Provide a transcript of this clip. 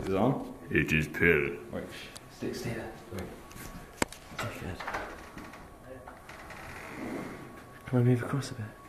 Is it on? It is pill. Wait, stick still. Wait. That's good. Can I move across a bit?